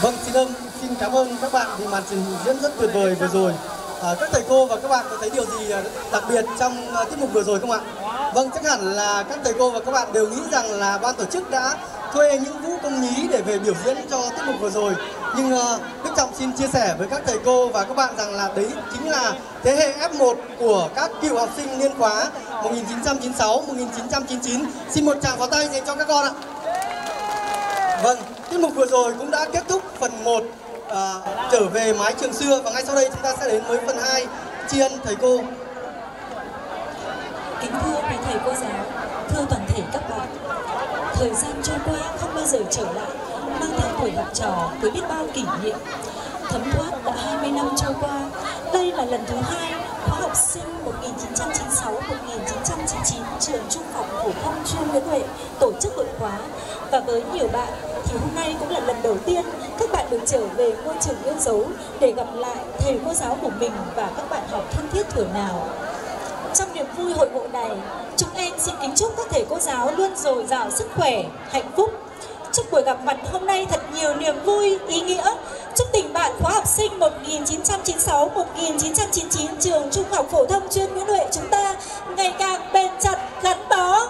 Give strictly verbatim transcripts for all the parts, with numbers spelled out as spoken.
Vâng, xin ơn, xin cảm ơn các bạn vì màn trình diễn rất tuyệt vời vừa rồi. À, các thầy cô và các bạn có thấy điều gì đặc biệt trong uh, tiết mục vừa rồi không ạ? Vâng, chắc hẳn là các thầy cô và các bạn đều nghĩ rằng là ban tổ chức đã thuê những vũ công nhí để về biểu diễn cho tiết mục vừa rồi. Nhưng uh, Đức Trọng xin chia sẻ với các thầy cô và các bạn rằng là đấy chính là thế hệ ép một của các cựu học sinh niên khóa một nghìn chín trăm chín mươi sáu một nghìn chín trăm chín mươi chín. Xin một tràng pháo tay dành cho các con ạ. Vâng, tiết mục vừa rồi cũng đã kết thúc phần một à, trở về mái trường xưa, và ngay sau đây chúng ta sẽ đến với phần hai, tri ân thầy cô. Kính thưa quý thầy cô giáo, thưa toàn thể các bạn, thời gian trôi qua không bao giờ trở lại, mang theo tuổi học trò với biết bao kỷ niệm. Thấm thoát đã hai mươi năm trôi qua, đây là lần thứ hai khóa học sinh một nghìn chín trăm chín mươi sáu một nghìn chín trăm chín mươi chín trường Trung học phổ thông chuyên Nguyễn Huệ tổ chức hội khóa. Và với nhiều bạn thì hôm nay cũng là lần đầu tiên các bạn được trở về ngôi trường yêu dấu để gặp lại thầy cô giáo của mình và các bạn học thân thiết thuở nào. Trong niềm vui hội ngộ này, chúng em xin kính chúc các thầy cô giáo luôn dồi dào sức khỏe, hạnh phúc. Chúc buổi gặp mặt hôm nay thật nhiều niềm vui, ý nghĩa. Chúc tình bạn khóa học sinh một nghìn chín trăm chín mươi sáu một nghìn chín trăm chín mươi chín trường Trung học phổ thông chuyên Nguyễn Huệ chúng ta ngày càng bền chặt, gắn bó.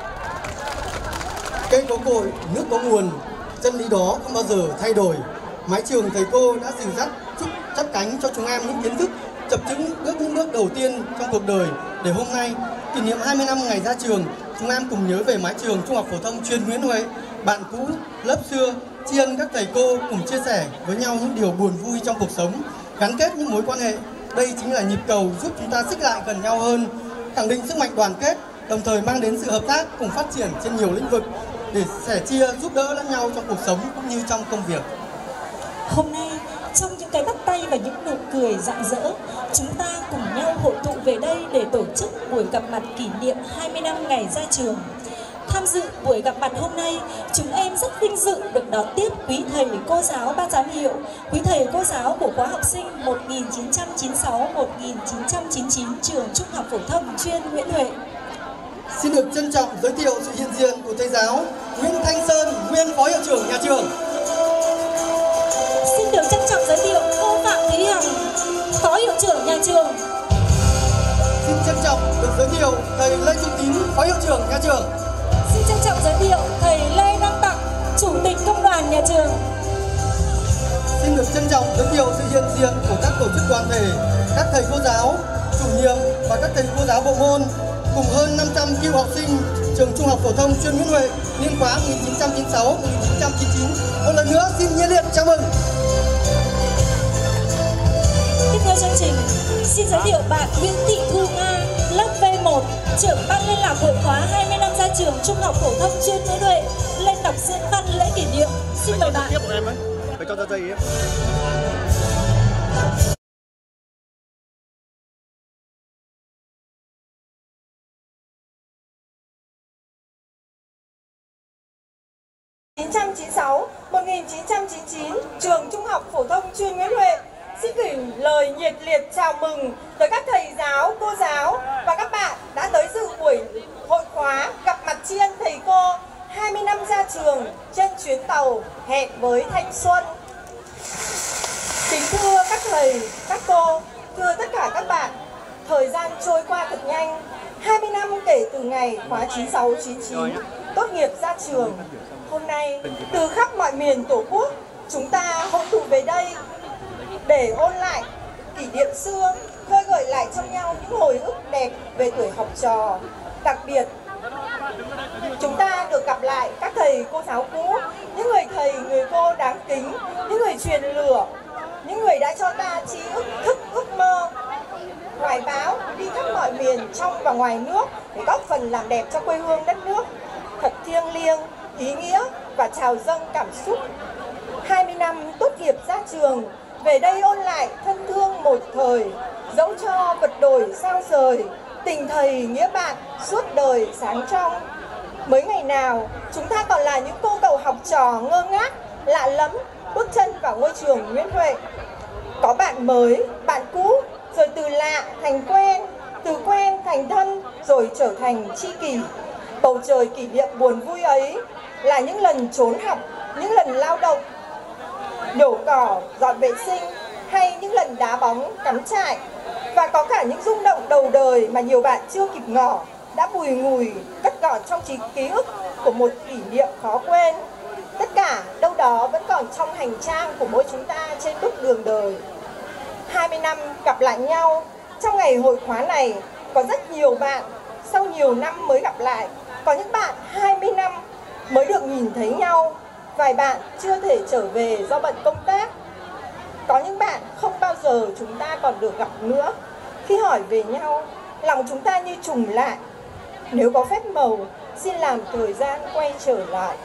Cây có cội, nước có nguồn, chân lý đó không bao giờ thay đổi. Mái trường thầy cô đã dìu dắt, chúc chắp cánh cho chúng em những kiến thức, chập chững bước những bước đầu tiên trong cuộc đời, để hôm nay kỷ niệm hai mươi năm ngày ra trường, chúng em cùng nhớ về mái trường Trung học phổ thông chuyên Nguyễn Huệ, bạn cũ, lớp xưa, tri ân các thầy cô cùng chia sẻ với nhau những điều buồn vui trong cuộc sống, gắn kết những mối quan hệ. Đây chính là nhịp cầu giúp chúng ta xích lại gần nhau hơn, khẳng định sức mạnh đoàn kết, đồng thời mang đến sự hợp tác cùng phát triển trên nhiều lĩnh vực để sẻ chia giúp đỡ lẫn nhau trong cuộc sống cũng như trong công việc. Hôm nay, trong những cái bắt tay và những nụ cười rạng rỡ, chúng ta cùng nhau hội tụ về đây để tổ chức buổi gặp mặt kỷ niệm hai mươi năm ngày ra trường. Tham dự buổi gặp mặt hôm nay, chúng em rất vinh dự được đón tiếp quý thầy cô giáo ban giám hiệu, quý thầy cô giáo của khóa học sinh một nghìn chín trăm chín mươi sáu một nghìn chín trăm chín mươi chín trường Trung học phổ thông chuyên Nguyễn Huệ. Xin được trân trọng giới thiệu sự hiện diện của thầy giáo Nguyễn Thanh Sơn, nguyên phó hiệu trưởng nhà trường. Xin được trân trọng giới thiệu cô Phạm Thúy Hằng, phó hiệu trưởng nhà trường. Xin trân trọng được giới thiệu thầy Lê Trung Tín, phó hiệu trưởng nhà trường. Xin trân trọng giới thiệu thầy Lê Đăng Tặng, chủ tịch công đoàn nhà trường. Xin được trân trọng giới thiệu sự hiện diện của các tổ chức đoàn thể, các thầy cô giáo, chủ nhiệm và các thầy cô giáo bộ môn cùng hơn năm trăm cựu học sinh trường Trung học phổ thông chuyên Nguyễn Huệ niên khóa một nghìn chín trăm chín mươi sáu một nghìn chín trăm chín mươi chín. Một lần nữa xin nhiệt liệt chào mừng. Tiếp theo chương trình, xin giới thiệu bạn Nguyễn Thị Thu Nga, lớp V một, trưởng ban liên lạc hội khóa hai mươi năm ra trường Trung học phổ thông chuyên Nguyễn Huệ lên đọc diễn văn lễ kỷ niệm. Xin mời bạn. Phải cho ra dây ấy. một nghìn chín trăm chín mươi sáu một nghìn chín trăm chín mươi chín trường Trung học phổ thông chuyên Nguyễn Huệ xin gửi lời nhiệt liệt chào mừng tới các thầy giáo, cô giáo và các bạn đã tới dự buổi hội khóa gặp mặt tri ân thầy cô hai mươi năm ra trường trên chuyến tàu hẹn với thanh xuân. Kính thưa các thầy, các cô, thưa tất cả các bạn, thời gian trôi qua thật nhanh. hai mươi năm kể từ ngày khóa chín sáu chín chín tốt nghiệp ra trường. Hôm nay, từ khắp mọi miền Tổ quốc, chúng ta hội tụ về đây để ôn lại kỷ niệm xưa, khơi gợi lại trong nhau những hồi ức đẹp về tuổi học trò. Đặc biệt, chúng ta được gặp lại các thầy cô giáo cũ, những người thầy, người cô đáng kính, những người truyền lửa, những người đã cho ta trí ức, thức ước mơ, hoài bão đi khắp mọi miền trong và ngoài nước để góp phần làm đẹp cho quê hương đất nước. Thật thiêng liêng, ý nghĩa và trào dâng cảm xúc. hai mươi năm tốt nghiệp ra trường, về đây ôn lại thân thương một thời, dẫu cho vật đổi sao rời, tình thầy nghĩa bạn suốt đời sáng trong. Mấy ngày nào, chúng ta còn là những cô cậu học trò ngơ ngác, lạ lẫm, bước chân vào ngôi trường Nguyễn Huệ. Có bạn mới, bạn cũ, rồi từ lạ thành quen, từ quen thành thân, rồi trở thành tri kỷ. Bầu trời kỷ niệm buồn vui ấy là những lần trốn học, những lần lao động, nhổ cỏ, dọn vệ sinh hay những lần đá bóng, cắm trại. Và có cả những rung động đầu đời mà nhiều bạn chưa kịp ngỏ đã bùi ngùi cất gọn trong trí ký ức của một kỷ niệm khó quên. Tất cả đâu đó vẫn còn trong hành trang của mỗi chúng ta trên bước đường đời. hai mươi năm gặp lại nhau, trong ngày hội khóa này có rất nhiều bạn sau nhiều năm mới gặp lại. Có những bạn hai mươi năm mới được nhìn thấy nhau, vài bạn chưa thể trở về do bận công tác. Có những bạn không bao giờ chúng ta còn được gặp nữa. Khi hỏi về nhau, lòng chúng ta như trùng lại. Nếu có phép màu, xin làm thời gian quay trở lại.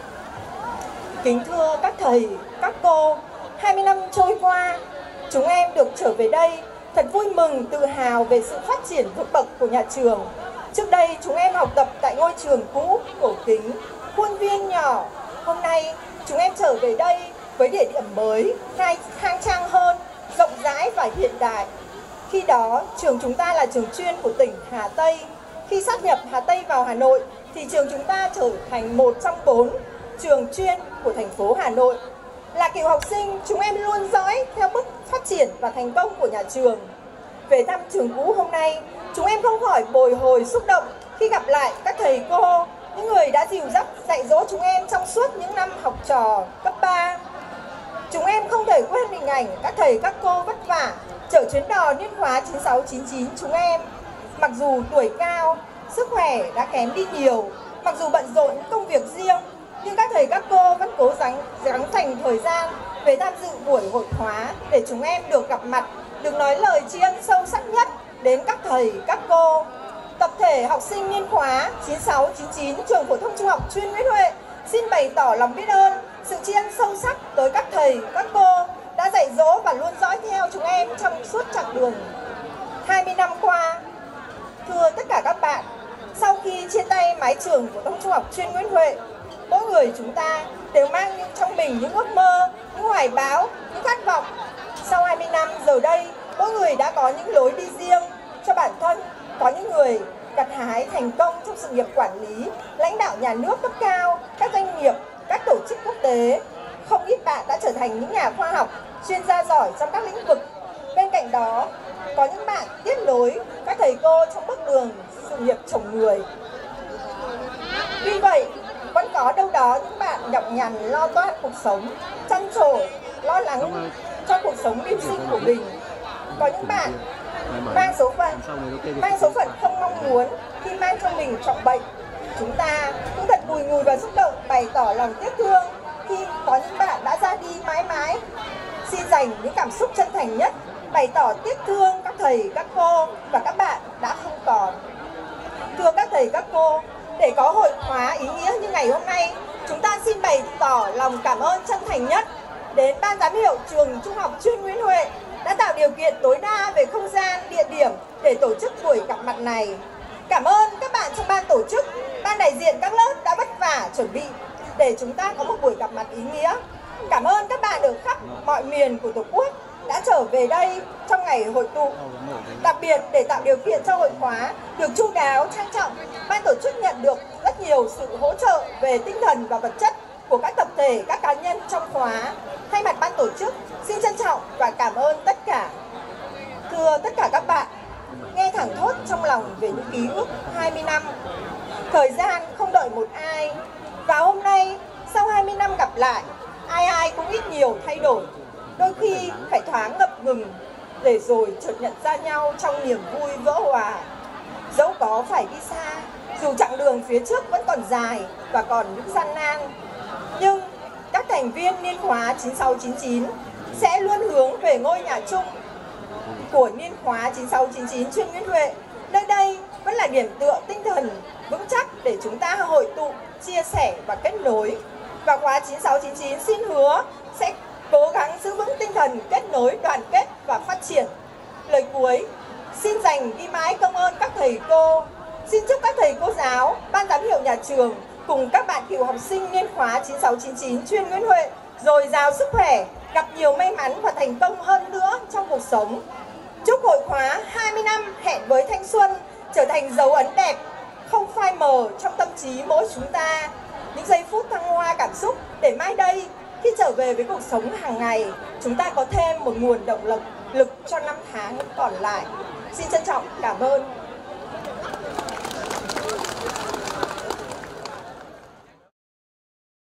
Kính thưa các thầy, các cô, hai mươi năm trôi qua, chúng em được trở về đây thật vui mừng, tự hào về sự phát triển vượt bậc của nhà trường. Trước đây chúng em học tập tại ngôi trường cũ, cổ kính, khuôn viên nhỏ. Hôm nay chúng em trở về đây với địa điểm mới, khang trang hơn, rộng rãi và hiện đại. Khi đó, trường chúng ta là trường chuyên của tỉnh Hà Tây. Khi sát nhập Hà Tây vào Hà Nội, thì trường chúng ta trở thành một trong bốn trường chuyên của thành phố Hà Nội. Là cựu học sinh, chúng em luôn dõi theo bước phát triển và thành công của nhà trường. Về thăm trường cũ hôm nay, chúng em không khỏi bồi hồi xúc động khi gặp lại các thầy cô, những người đã dìu dắt dạy dỗ chúng em trong suốt những năm học trò cấp ba. Chúng em không thể quên hình ảnh các thầy các cô vất vả chở chuyến đò niên khóa chín sáu chín chín chúng em. Mặc dù tuổi cao, sức khỏe đã kém đi nhiều, mặc dù bận rộn những công việc riêng, nhưng các thầy các cô vẫn cố gắng gắng dành thời gian về tham dự buổi hội khóa để chúng em được gặp mặt, được nói lời tri ân sâu sắc nhất đến các thầy, các cô. Tập thể học sinh niên khóa chín sáu chín chín trường phổ thông trung học chuyên Nguyễn Huệ xin bày tỏ lòng biết ơn, sự tri ân sâu sắc tới các thầy, các cô đã dạy dỗ và luôn dõi theo chúng em trong suốt chặng đường hai mươi năm qua. Thưa tất cả các bạn, sau khi chia tay mái trường phổ thông trung học chuyên Nguyễn Huệ, mỗi người chúng ta đều mang trong mình những ước mơ, những hoài bão, những khát vọng. Sau hai mươi năm giờ đây, mỗi người đã có những lối đi riêng cho bản thân. Có những người gặt hái thành công trong sự nghiệp quản lý, lãnh đạo nhà nước cấp cao, các doanh nghiệp, các tổ chức quốc tế. Không ít bạn đã trở thành những nhà khoa học, chuyên gia giỏi trong các lĩnh vực. Bên cạnh đó, có những bạn tiếp nối các thầy cô trong bước đường sự nghiệp trồng người. Tuy vậy, vẫn có đâu đó những bạn nhọc nhằn lo toan cuộc sống, trăn trổ, lo lắng cho cuộc sống mưu sinh của mình. Có những bạn mang số phận, mang số phận không mong muốn khi mang trong mình trọng bệnh. Chúng ta cũng thật bùi ngùi và xúc động bày tỏ lòng tiếc thương khi có những bạn đã ra đi mãi mãi. Xin dành những cảm xúc chân thành nhất, bày tỏ tiếc thương các thầy, các cô và các bạn đã không còn. Thưa các thầy, các cô, để có hội khóa ý nghĩa như ngày hôm nay, chúng ta xin bày tỏ lòng cảm ơn chân thành nhất đến Ban giám hiệu trường Trung học chuyên Nguyễn Huệ đã tạo điều kiện tối đa về không gian, địa điểm để tổ chức buổi gặp mặt này. Cảm ơn các bạn trong ban tổ chức, ban đại diện các lớp đã vất vả chuẩn bị để chúng ta có một buổi gặp mặt ý nghĩa. Cảm ơn các bạn ở khắp mọi miền của Tổ quốc đã trở về đây trong ngày hội tụ. Đặc biệt để tạo điều kiện cho hội khóa được chu đáo, trang trọng, ban tổ chức nhận được rất nhiều sự hỗ trợ về tinh thần và vật chất của các tập thể, các cá nhân trong khóa. Thay mặt ban tổ chức, xin trân trọng và cảm ơn tất cả. Thưa tất cả các bạn, nghe thẳng thốt trong lòng về những ký ức hai mươi năm. Thời gian không đợi một ai. Và hôm nay, sau hai mươi năm gặp lại, ai ai cũng ít nhiều thay đổi. Đôi khi phải thoáng ngập ngừng, để rồi chợt nhận ra nhau trong niềm vui vỡ hòa. Dẫu có phải đi xa, dù chặng đường phía trước vẫn còn dài và còn những gian nan, nhưng các thành viên niên khóa chín sáu chín chín sẽ luôn hướng về ngôi nhà chung của niên khóa chín sáu chín chín chuyên Nguyễn Huệ. Nơi đây vẫn là điểm tựa tinh thần vững chắc để chúng ta hội tụ, chia sẻ và kết nối. Và khóa chín sáu chín chín xin hứa sẽ cố gắng giữ vững tinh thần kết nối, đoàn kết và phát triển. Lời cuối, xin dành đi mãi công ơn các thầy cô. Xin chúc các thầy cô giáo, ban giám hiệu nhà trường cùng các bạn cựu học sinh niên khóa chín sáu chín chín chuyên Nguyễn Huệ dồi dào sức khỏe, gặp nhiều may mắn và thành công hơn nữa trong cuộc sống. Chúc hội khóa hai mươi năm hẹn với thanh xuân trở thành dấu ấn đẹp, không phai mờ trong tâm trí mỗi chúng ta. Những giây phút thăng hoa cảm xúc để mai đây khi trở về về với cuộc sống hàng ngày, chúng ta có thêm một nguồn động lực lực cho năm tháng còn lại. Xin trân trọng cảm ơn.